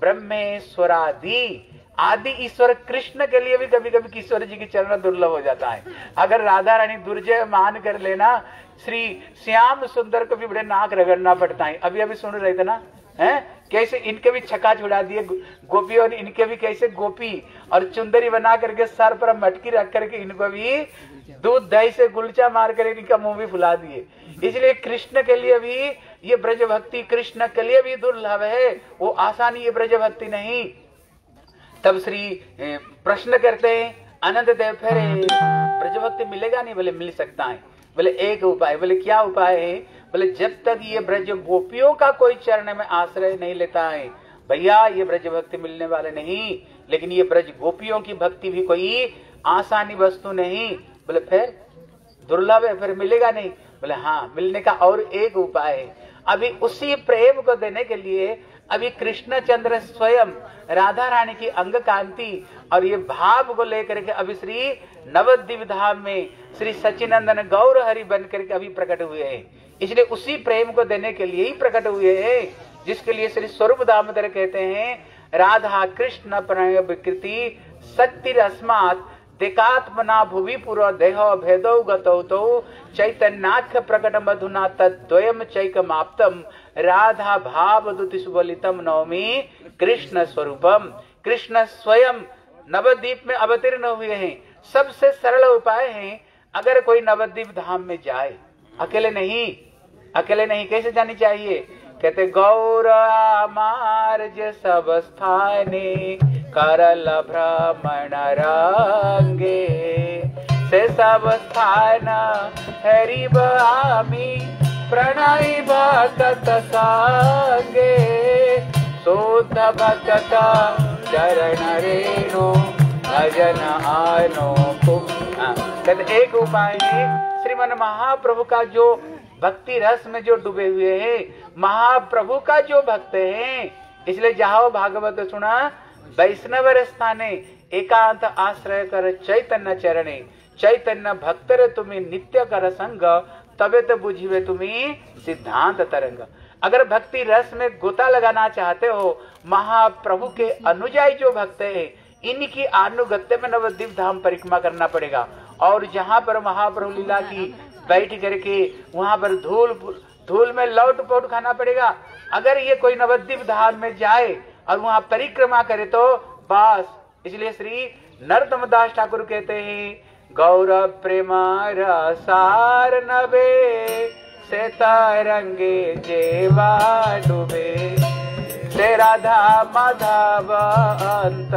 ब्रह्मेश्वरादि आदि ईश्वर कृष्ण के लिए भी कभी कभी किशोर जी की चरण दुर्लभ हो जाता है। अगर राधा रानी दुर्जय मान कर लेना, श्री श्याम सुंदर को भी बड़े नाक रगड़ना पड़ता है। अभी अभी सुन रहे थे ना, हैं कैसे इनके भी छक्का छुड़ा दिए गोपियों ने, इनके भी कैसे गोपी और चुंदरी बना करके सर पर मटकी रख करके इनको भी दूध दही से गुलचा मार कर इनका मुंह भी फुला दिए। इसलिए कृष्ण के लिए भी ये ब्रज भक्ति कृष्ण के लिए भी दुर्लभ है, वो आसानी ये ब्रज भक्ति नहीं। तब श्री प्रश्न करते हैं अनंत देव, फिर ब्रज भक्ति मिलेगा नहीं? बोले मिल सकता है। बोले एक उपाय, बोले क्या उपाय है? बोले जब तक ये ब्रज गोपियों का कोई चरण में आश्रय नहीं लेता है भैया ये ब्रज भक्ति मिलने वाले नहीं। लेकिन ये ब्रज गोपियों की भक्ति भी कोई आसानी वस्तु नहीं। बोले फिर दुर्लभ है, फिर मिलेगा नहीं? बोले हाँ, मिलने का और एक उपाय है। अभी उसी प्रेम को देने के लिए अभी कृष्णचंद्र स्वयं राधा रानी की अंग कांति और ये भाव को लेकर के अभी श्री नवद्वीप धाम में श्री सचिनंदन गौर हरि बन करके अभी प्रकट हुए हैं। इसलिए उसी प्रेम को देने के लिए ही प्रकट हुए हैं, जिसके लिए श्री स्वरूप दामोदर कहते हैं राधा कृष्ण प्रणय विकृति शक्ति अस्मात् देकात्मना भुवि पुरो देहो भेदो गतौ तो चैतन्याख् प्रकट मधुना तद्वयम चैकमाप्तम राधा भाव दुति सुबलितम नवमी कृष्ण स्वरूपम। कृष्ण स्वयं नवद्वीप में अवतीर्ण हुए हैं। सबसे सरल उपाय है, अगर कोई नवद्वीप धाम में जाए, अकेले नहीं, अकेले नहीं, कैसे जानी चाहिए? कहते गौर मार्ज सब स्थाने करल भ्रमण रंगे से सब स्थान हरिब आमी प्रणय भक्त संगे शुद्ध भक्त चरण रेणु भजन आनो। कहते एक उपाय है, श्रीमन महाप्रभु का जो भक्ति रस में जो डूबे हुए हैं, महाप्रभु का जो भक्त हैं, इसलिए जाओ भागवत सुना वैष्णव स्थाने एकांत आश्रय कर चैतन्य चरणे चैतन्य भक्तर तुम्हें नित्य कर संग तबे तो बुझिवे तुम्हें सिद्धांत तरंग। अगर भक्ति रस में गोता लगाना चाहते हो, महाप्रभु के अनुयायी जो भक्त है इनकी अनुगत्य में नवद्वीप धाम परिक्रमा करना पड़ेगा। और जहाँ पर महाप्रभु लीला की बैठ करके वहां पर धूल धूल में लौट पोट खाना पड़ेगा। अगर ये कोई नवद्वीप धाम में जाए और वहां परिक्रमा करे तो बस। इसलिए श्री नरोत्तम दास ठाकुर कहते हैं गौर प्रेम रसार नबे से तरंगे जेवा डूबे से राधा माधव अंतरंग।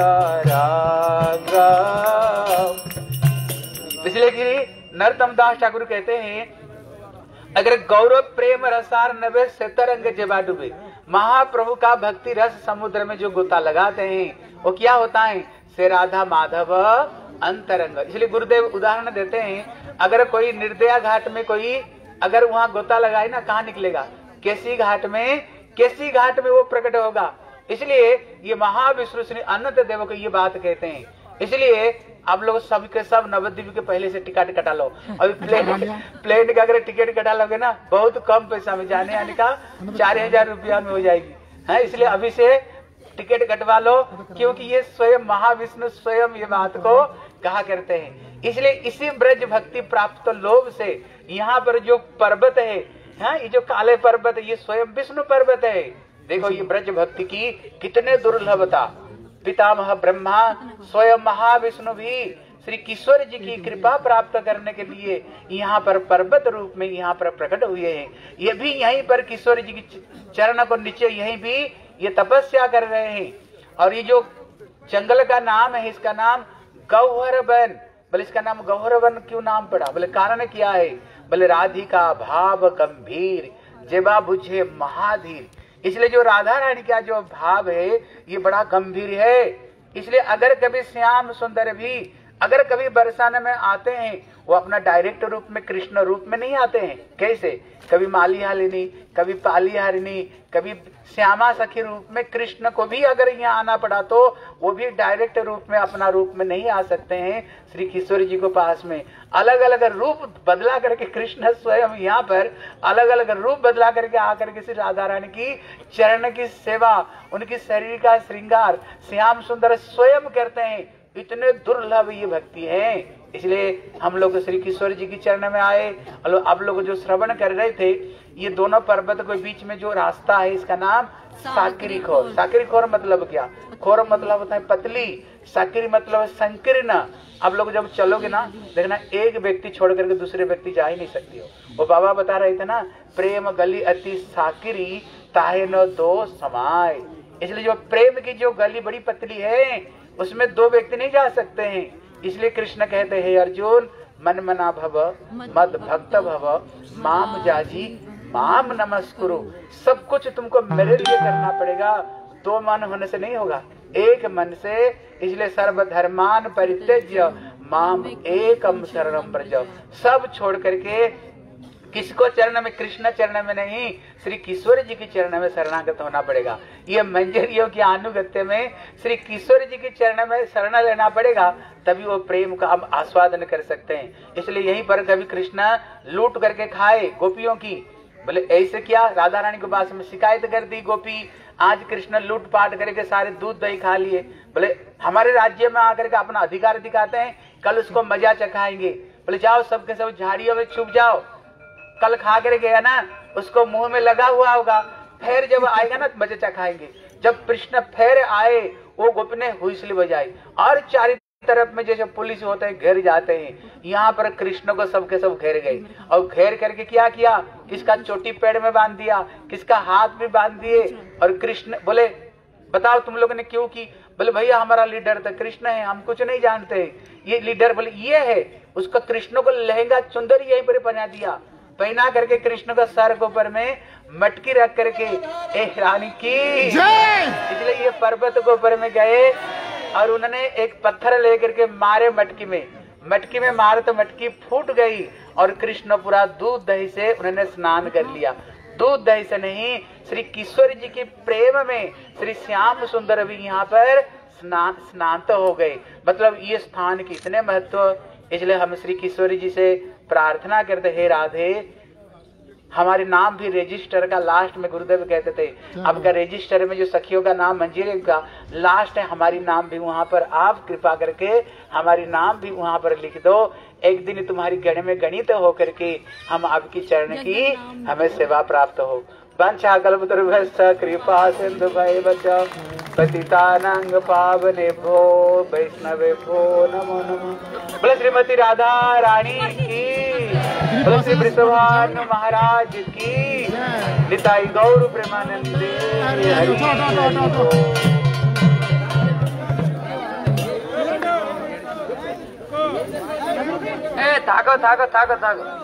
इसलिए कि नरोत्तम दास ठाकुर कहते हैं अगर गौरव प्रेम रसार नवे से तरंग जेवा डूबे, महाप्रभु का भक्ति रस समुद्र में जो गोता लगाते हैं वो क्या होता है? से राधा माधव अंतरंग। इसलिए गुरुदेव उदाहरण देते हैं, अगर कोई निर्दया घाट में कोई अगर वहां गोता लगाए ना, कहाँ निकलेगा? केसी घाट में, केसी घाट में वो प्रकट होगा। इसलिए ये महाविष्णु श्री अनंत देव को ये बात कहते हैं। इसलिए आप लोग सब के सब नवद्वीप के पहले से टिकट कटा लो। अभी प्लेन प्लेन का अगर टिकट कटा लोगे ना बहुत कम पैसा में जाने आने का चार हजार रुपया में हो जाएगी है, इसलिए अभी से टिकट कटवा लो, क्योंकि ये स्वयं महाविष्णु स्वयं ये बात को कहा करते हैं। इसलिए इसी ब्रज भक्ति प्राप्त लोभ से यहाँ पर जो पर्वत है, हाँ, ये जो काले पर्वत है ये स्वयं विष्णु पर्वत है। देखो ये ब्रज भक्ति की कितने दुर्लभता। पितामह ब्रह्मा स्वयं महाविष्णु भी श्री किशोर जी की कृपा प्राप्त करने के लिए यहाँ पर पर्वत रूप में यहाँ पर प्रकट हुए हैं। ये भी यहीं पर किशोर जी की चरण को नीचे यहीं भी ये तपस्या कर रहे हैं। और ये जो जंगल का नाम है इसका नाम गौहर वन। बोले इसका नाम गौहर वन क्यों नाम पड़ा? बोले कारण क्या है? बोले राधिका भाव गंभीर जेबा बुझे महाधीर। इसलिए जो राधा रानी का जो भाव है ये बड़ा गंभीर है। इसलिए अगर कभी श्याम सुंदर भी अगर कभी बरसाने में आते हैं वो अपना डायरेक्ट रूप में कृष्ण रूप में नहीं आते हैं। कैसे? कभी माली हालिनी, कभी पाली हारिनी, कभी श्यामा सखी रूप में कृष्ण को भी अगर यहाँ आना पड़ा तो वो भी डायरेक्ट रूप में अपना रूप में नहीं आ सकते हैं श्री किशोर जी को पास में। अलग अलग रूप बदला करके कृष्ण स्वयं यहाँ पर अलग अलग रूप बदला करके आकर के श्री राधा रानी की चरण की सेवा, उनकी शरीर का श्रृंगार श्याम सुंदर स्वयं करते हैं। इतने दुर्लभ ये भक्ति है। इसलिए हम लोग श्री किशोर जी की चरण में आए। आप लोग जो श्रवण कर रहे थे ये दोनों पर्वत के बीच में जो रास्ता है इसका नाम साकिरी खोर। साकिरी खोर मतलब क्या? खोर मतलब होता है पतली, साकिरी मतलब संकीर्ण। आप लोग जब चलोगे ना देखना एक व्यक्ति छोड़ करके दूसरे व्यक्ति जा ही नहीं सकती हो। वो बाबा बता रहे थे ना, प्रेम गली अति साकिरी ताहे न दो समाय। इसलिए जो प्रेम की जो गली बड़ी पतली है उसमें दो व्यक्ति नहीं जा सकते हैं। इसलिए कृष्ण कहते हैं अर्जुन मन मना भव मद भक्त भव माम जाजी माम नमस्कुरु। सब कुछ तुमको मेरे लिए करना पड़ेगा, दो मन होने से नहीं होगा, एक मन से। इसलिए सर्वधर्मान परित्यज्य माम एकम शरणम व्रज। सब छोड़ करके किसको चरण में? कृष्ण चरण में नहीं, श्री किशोर जी की चरण में शरणागत होना पड़ेगा। ये मंजरियों की अनुगत्य में श्री किशोर जी की चरण में शरण लेना पड़ेगा, तभी वो प्रेम का हम आस्वादन कर सकते हैं। इसलिए यहीं पर कभी कृष्ण लूट करके खाए गोपियों की। बोले ऐसे क्या? राधा रानी के पास में शिकायत कर दी गोपी, आज कृष्ण लूट पाट करके सारे दूध दही खा लिए। बोले हमारे राज्य में आकर के अपना अधिकार दिखाते हैं, कल उसको मजा चखाएंगे। बोले जाओ सबके सब झाड़ियों में छुप जाओ, कल खा कर गया ना उसको मुंह में लगा हुआ होगा, फिर जब आएगा ना मजे चखाएंगे। जब कृष्ण फिर आए वो गोपी ने हुईसली बजाई और चारों तरफ में जैसे पुलिस होते हैं घेर जाते हैं, यहाँ पर कृष्ण को सबके सब घेर गए। और घेर करके क्या किया? किसका चोटी पेड़ में बांध दिया, किसका हाथ भी बांध दिए। और कृष्ण बोले बताओ तुम लोगों ने क्यों की? बोले भैया हमारा लीडर तो कृष्ण है, हम कुछ नहीं जानते। ये लीडर बोले ये है। उसका कृष्ण को लहंगा चुंदर यहीं पर पहना दिया, पहना करके कृष्ण का सर के ऊपर में मटकी रख करके ए रानी की। इसलिए ये पर्वत के ऊपर में गए और उन्होंने एक पत्थर लेकर के मारे मटकी में, मटकी में मारे तो मटकी फूट गई और कृष्ण पूरा दूध दही से उन्होंने स्नान कर लिया। दूध दही से नहीं, श्री किशोर जी के प्रेम में श्री श्याम सुंदर भी यहाँ पर स्नान स्नान तो हो गए। मतलब ये स्थान की इतने महत्व। इसलिए हम श्री किशोर जी से प्रार्थना करते हैं राधे हमारे नाम भी रजिस्टर का लास्ट में गुरुदेव कहते थे आपका रजिस्टर में जो सखियों का नाम मंजिल का लास्ट है, हमारी नाम भी वहाँ पर आप कृपा करके हमारी नाम भी वहाँ पर लिख दो। एक दिन तुम्हारी गण में गणित हो करके हम आपकी चरण की हमें सेवा प्राप्त हो। वंशा कल्पतरुभ्यश्च कृपा सिंधु भैवच पतितानां पावनेभ्यो वैष्णवेभ्यो नमो नमः। बोले श्रीमती राधा रानी की, बोले श्री वृषभानु महाराज की, निताई गौर प्रेमानंदे हरि। ए थाको थाको थाको थाको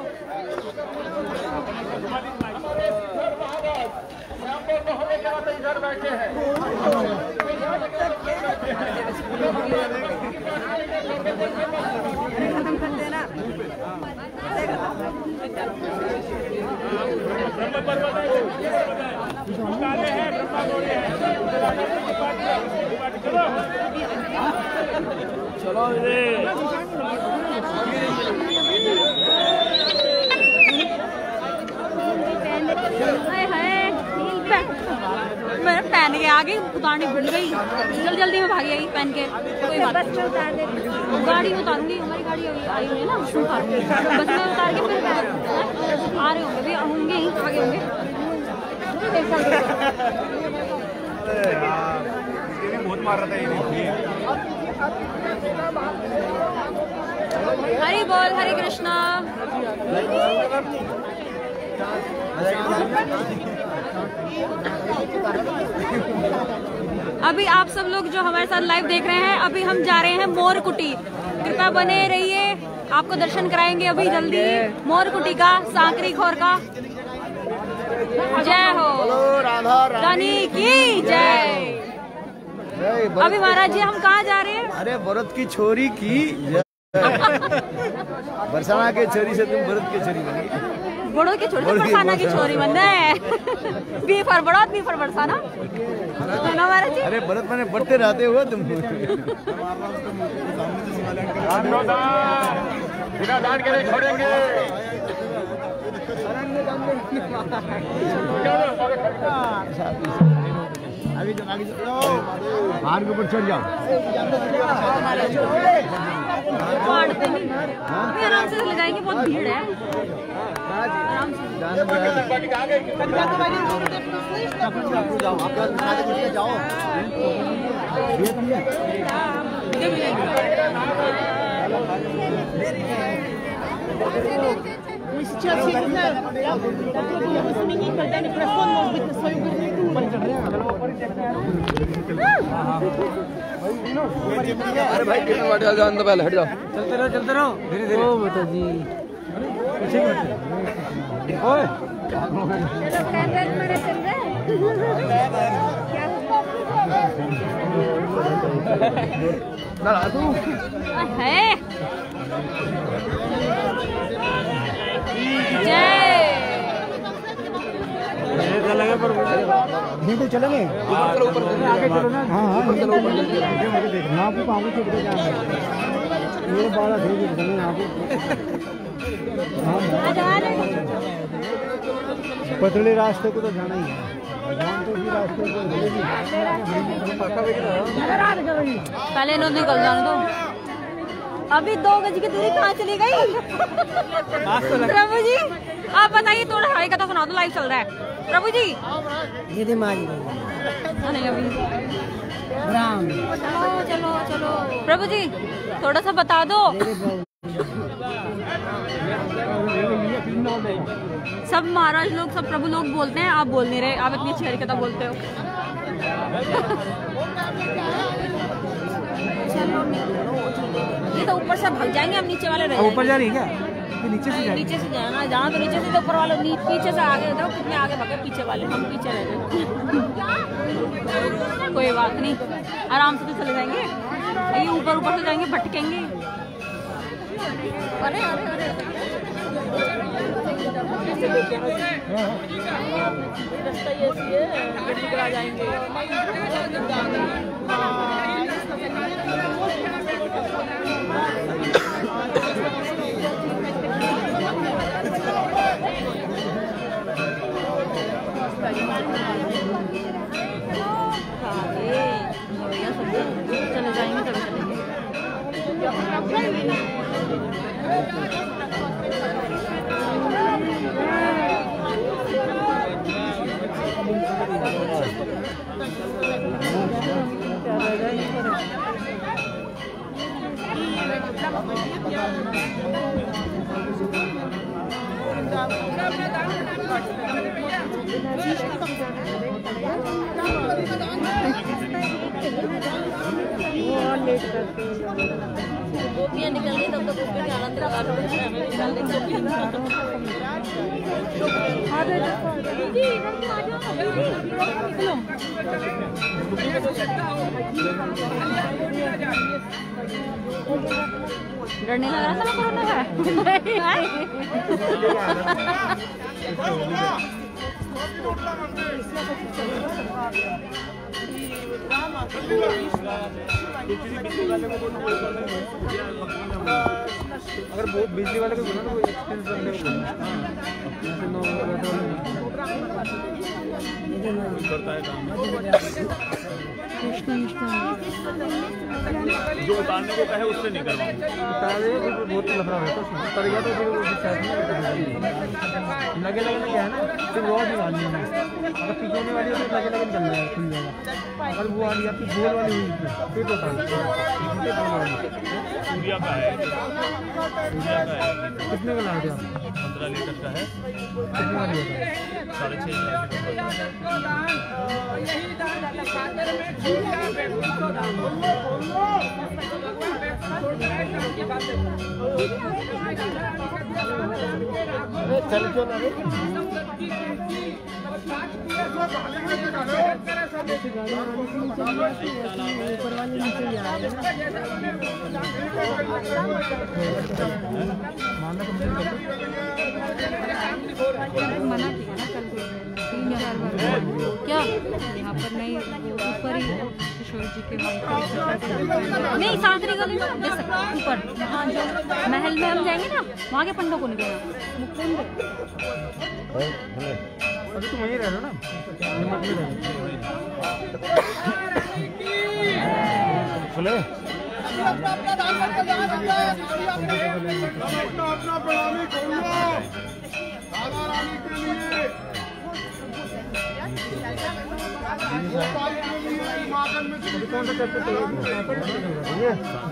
इधर बैठे हैं। ब्रह्म पर्वत चलो मैं पहन के आ गई, उतारनी भूल गई, जल्दी जल्दी में भागी आई पहन के। कोई बात नहीं, गाड़ी में उतारूंगी, हमारी गाड़ी आई हुई है ना, उसमें उतार बस में उतार के फिर आ रहे होंगे भी, होंगे ही आगे होंगे। बहुत मार रहा था ये। हरि बोल, हरे कृष्णा। अभी आप सब लोग जो हमारे साथ लाइव देख रहे हैं, अभी हम जा रहे हैं मोर कुटी। कृपया बने रहिए, आपको दर्शन कराएंगे अभी जल्दी मोर कुटी का, सांकरी खोर का। जय हो रानी की जय। अभी महाराज जी हम कहाँ जा रहे हैं? अरे भरत की छोरी की बरसाना के छोरी से तुम भरत की छोरी बनी। बड़ों की छोरी से बरसाना की छोरी बनना है। B for Baraut, B for Barsana. महाराज जी अरे भरत मैंने बढ़ते रहते हुए तुम बिना दान के नहीं छोड़ेंगे। आगे जाओ, आगे जाओ, पहाड़ के ऊपर चढ़ जाओ। आराम से चले जाएंगे, बहुत भीड़ है। आराम से Мы сейчас, я не знаю, попробуем его заменить, тогда микрофон может быть на свою гарнитуру. अरे भाई कितने वाट जाओ, अंदर पहले हट जाओ। चलते रहो, चलते रहो, धीरे धीरे। ओ बेटा जी पीछे बैठो। ओए ना तू है। जय लगे पर तो चलेंगे ऊपर ऊपर आगे चलो ना। हाँ हाँ चलो ऊपर मुझे देखना आपको आगे चल के जाना मेरे बाल भेज देंगे आपको। पतले रास्ते को तो जाना ही है, तो ही रास्ते को पहले नो निकल जाने दो। अभी दो गज की दूरी कहाँ चली गई? प्रभु जी आप बताइए, थोड़ा हाई कथा सुना दो, लाइव चल रहा है। प्रभु जी ये दे मारी नहीं अभी राम चलो चलो चलो। प्रभु जी थोड़ा सा बता दो। सब महाराज लोग, सब प्रभु लोग बोलते हैं, आप बोल नहीं रहे, आप इतनी अच्छी हरी कथा बोलते हो। ये तो ऊपर से भाग जाएंगे, हम नीचे वाले रह ऊपर जा रही है क्या? नीचे से नीचे से जाना, जहाँ तो नीचे से तो ऊपर वाले, पीछे से आगे देखो कितने आगे भागे, पीछे वाले हम पीछे रह गए। कोई बात नहीं, आराम से तो चले जाएंगे। ये ऊपर ऊपर से जाएंगे, भटकेंगे। अरे अरे अरे रास्ता ये ऐसी है, गड्डी करा जाएंगे। चले जाएंगे, चले चलेंगे। गोपियाँ निकल गई तब तो गोपियों के आनंद लगा लो, हमें निकाल देंगे। डरने लग रहा था कोरोना का। अगर बहुत बिजली वाले को बोला तो एक्सपेंस वाले को करता है काम जो उतारने को कहे उससे नहीं करवाऊंगा। उतारे तो बहुत लफड़ा रहता है, उतर गया तो फिर वो लगे लगे क्या है ना, फिर वो नहीं वाली है, अगर पीछे वाली है तो लगे लगे निकलना है, खुल जाएगा। अगर वो वाली आपकी गोल वाली हुई फिर तो उतार सूर्या का है, सूर्या का है। कितने का लाए थे आप? पंद्रह लीटर का है। कितने वाली है? साढ़े छः चल क्यों ना मना किया ना कल तीन हजार बार क्या यहाँ पर नहीं ऊपर ही किशोर जी के नहीं सांकरी गली में ऊपर हाँ जो महल में हम जाएंगे ना वहाँ के पंडों को नहीं देना अभी तुम वहीं रह रहे हो ना सुने अपना प्रणामी करूंगा राधा रानी के लिए कौन सा चैप्टर चाहिए?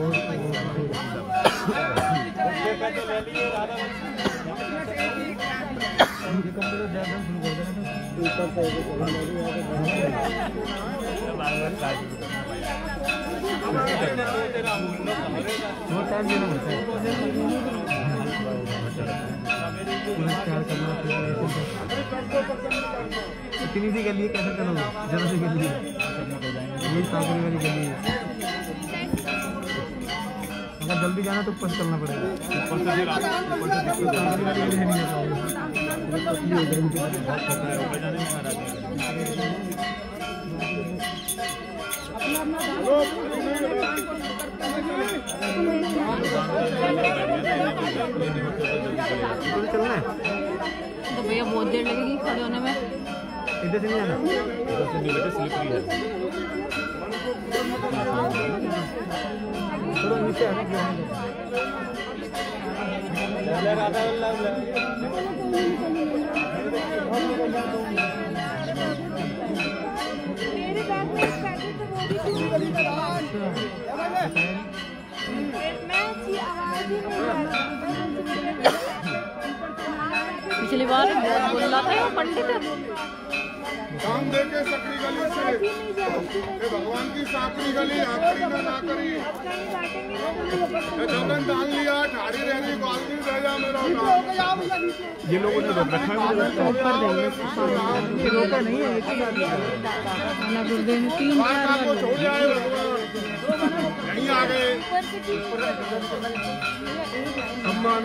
बहुत टाइम देना होता है, इतनी सी गली कैसे करोगे? जरा सी गली यही सागरी वाली गली है, अगर जल्दी जाना तो ऊपर चलना पड़ेगा। ऊपर से फिर ऊपर से सागरी वाली गली नहीं जा पाओगे। चलना है तो भैया बहुत देर लगेगी खड़े होने में। इधर से नहीं आना, इधर से नहीं बेटा स्लिपरी है। थोड़ा नीचे आना पिछली बार बोल रहा था पंडित काम देके सकरी गली से भगवान की साकरी गली आखिरी में ना करी जगन डाल लिया ठाड़ी रह रही बालगी रह जा मेरा ये लोगों ने रखा है ये रोका नहीं है, एक ही बात को छोड़ जाए भगवान यहीं आ गए सम्मान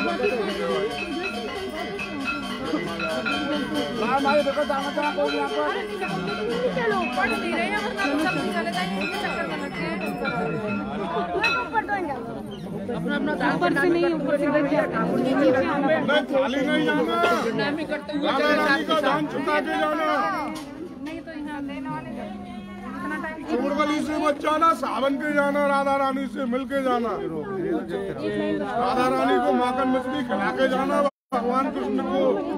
अपना अपना ऊपर से नहीं ऊपर से खाली नहीं जाना, राधा रानी का दान चुका के जाना। चूड़ गली से मत जाना, सावन के जाना, राधा रानी से मिल के जाना, राधा रानी को माखन मछली खिला के जाना भगवान कृष्ण को।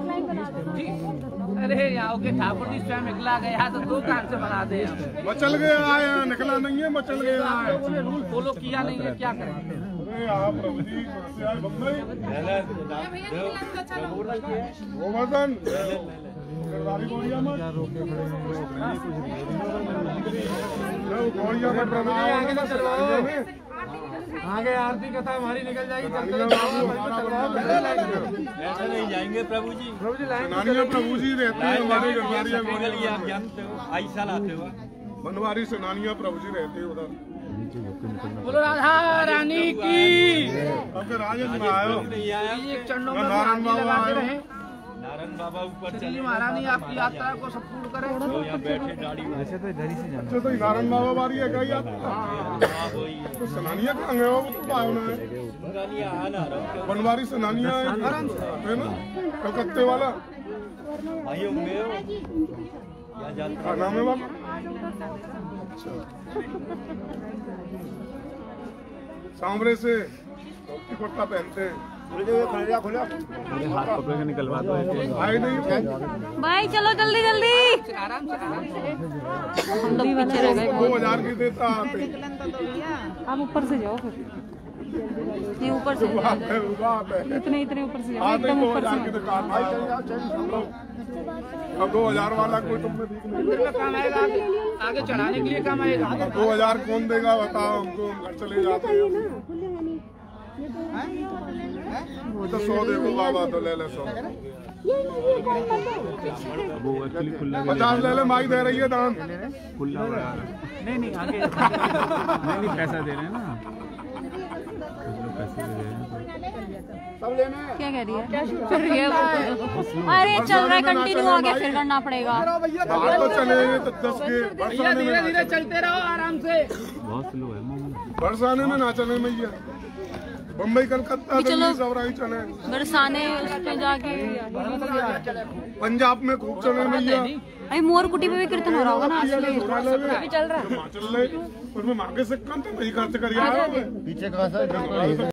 अरे यहाँ के ठाकुर जी स्वयं निकला गया तो दो कान से बना दे। मचल गया है, निकला नहीं है, मचल गया है। रूल फॉलो किया नहीं है, क्या करें? प्रभु जी गोवर्धन गौड़िया में प्रभु आगे आरती कथा हमारी निकल जाएगी, ऐसे नहीं जाएंगे प्रभु जी। प्रभु जी सेनानिया प्रभु जी रहते हैं हमारे गरबारिया में, आप जानते हो आई साल आते हो बनवारी सेनानिया प्रभु जी रहते हैं उधर। बोलो राधा रानी की। अब राजन में आयो एक चरणों में आरती लगा के रहे। श्री महारानी आपकी यात्रा को सपोर्ट करे। ऐसे तो इधर ही से जाना। अच्छा तो नारायण बाबा बारी है क्या यार? तो सनानिया कहाँ गए हो? वो तो पावना है बनवारी सनानिया है ना कलकत्ते वाला। क्या नाम है बाबा? सांवरे से धोती कुर्ता पहनते हैं। हाथ पकड़ के निकलवा दो। भाई नहीं भाई चलो जल्दी जल्दी। आराम से आराम से। हम लोग पीछे रह गए। दो हजार की देता आते। आप ऊपर से जाओ फिर। नहीं ऊपर से वहाँ पे वहाँ पे इतने इतने ऊपर से जाओ, आते एकदम दो ऊपर हजार की से। दुकान भाई। अब दो हजार वाला कोई तुमने भीख नहीं मंदिर में काम आएगा, आगे आगे चढ़ाने के लिए काम आएगा। दो हजार कौन देगा बताओ हमको? हम घर चले जाते हैं। वो तो सौ देखो बाबा तो ले ले सौ। वो एक्चुअली खुला पचास ले ले माई दे रही है दान। खुला हो रहा है। नहीं नहीं आगे नहीं नहीं पैसा दे रहे हैं ना, पैसे दे रहे हैं। क्या कह रही है? चल रही है वो। अरे चल रहा है कंटिन्यू, आगे फिर करना पड़ेगा। बाहर तो चले तो दस के भैया धीरे धीरे चलते रहो आराम से। बहुत स्लो है बरसाने में ना चले मैया। बम्बई कलकत्ता दिल्ली सवराई चले। बरसाने उस पे जाके पंजाब में खूब चले मैया। अरे मोरकुटी पे भी कीर्तन हो रहा होगा ना आजकल। अभी चल रहा है। उसमें मांगे से कम तो वही खर्च कर यार। पीछे कहाँ से